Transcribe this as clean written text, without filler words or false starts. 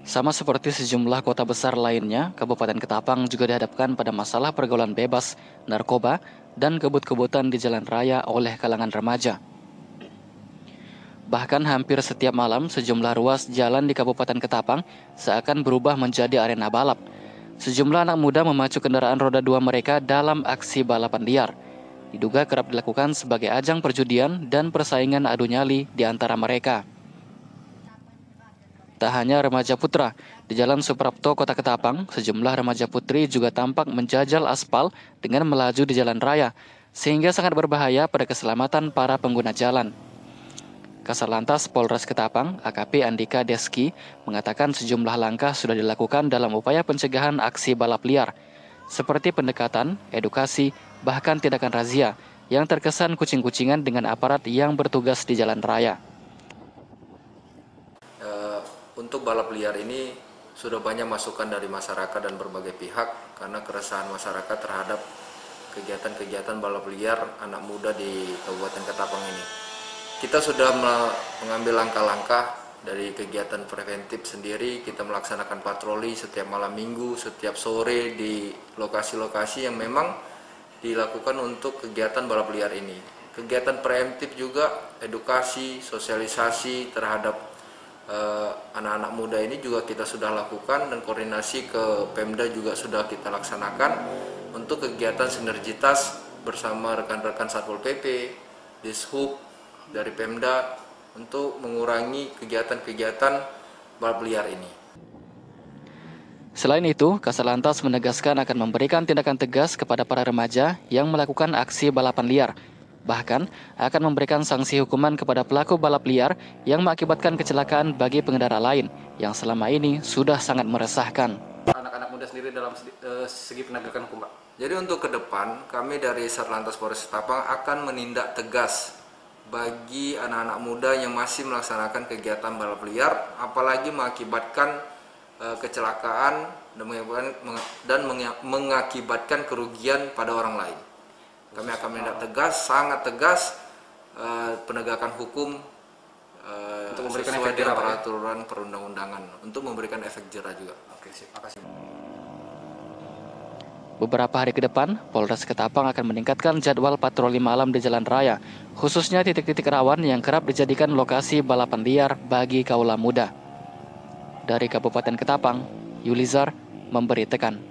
Sama seperti sejumlah kota besar lainnya, Kabupaten Ketapang juga dihadapkan pada masalah pergaulan bebas, narkoba, dan kebut-kebutan di jalan raya oleh kalangan remaja. Bahkan hampir setiap malam, sejumlah ruas jalan di Kabupaten Ketapang seakan berubah menjadi arena balap. Sejumlah anak muda memacu kendaraan roda dua mereka dalam aksi balapan liar. Diduga kerap dilakukan sebagai ajang perjudian dan persaingan adu nyali di antara mereka. Tak hanya remaja putra, di Jalan Suprapto, Kota Ketapang, sejumlah remaja putri juga tampak menjajal aspal dengan melaju di jalan raya, sehingga sangat berbahaya pada keselamatan para pengguna jalan. Kasarlantas Polres Ketapang, AKP Andika Deski, mengatakan sejumlah langkah sudah dilakukan dalam upaya pencegahan aksi balap liar, seperti pendekatan, edukasi, bahkan tindakan razia, yang terkesan kucing-kucingan dengan aparat yang bertugas di jalan raya. Untuk balap liar ini sudah banyak masukan dari masyarakat dan berbagai pihak karena keresahan masyarakat terhadap kegiatan-kegiatan balap liar anak muda di Kabupaten Ketapang ini. Kita sudah mengambil langkah-langkah dari kegiatan preventif sendiri. Kita melaksanakan patroli setiap malam minggu, setiap sore di lokasi-lokasi yang memang dilakukan untuk kegiatan balap liar ini. Kegiatan preventif juga edukasi, sosialisasi terhadap anak-anak muda ini juga kita sudah lakukan, dan koordinasi ke Pemda juga sudah kita laksanakan untuk kegiatan sinergitas bersama rekan-rekan Satpol PP, Dishub dari Pemda untuk mengurangi kegiatan-kegiatan balap liar ini. Selain itu, Kasarlantas menegaskan akan memberikan tindakan tegas kepada para remaja yang melakukan aksi balapan liar. Bahkan, akan memberikan sanksi hukuman kepada pelaku balap liar yang mengakibatkan kecelakaan bagi pengendara lain yang selama ini sudah sangat meresahkan. Anak-anak muda sendiri dalam segi penegakan hukum, Pak. Jadi untuk ke depan, kami dari Satlantas Polres Ketapang akan menindak tegas bagi anak-anak muda yang masih melaksanakan kegiatan balap liar, apalagi mengakibatkan kecelakaan dan mengakibatkan kerugian pada orang lain. Kami akan menindak tegas, sangat tegas, penegakan hukum untuk memberikan sesuai efek dengan jerah, peraturan perundang-undangan, untuk memberikan efek jerah juga. Oke, sip. Makasih. Beberapa hari ke depan, Polres Ketapang akan meningkatkan jadwal patroli malam di jalan raya, khususnya titik-titik rawan yang kerap dijadikan lokasi balapan liar bagi kaula muda. Dari Kabupaten Ketapang, Yulizar memberitakan.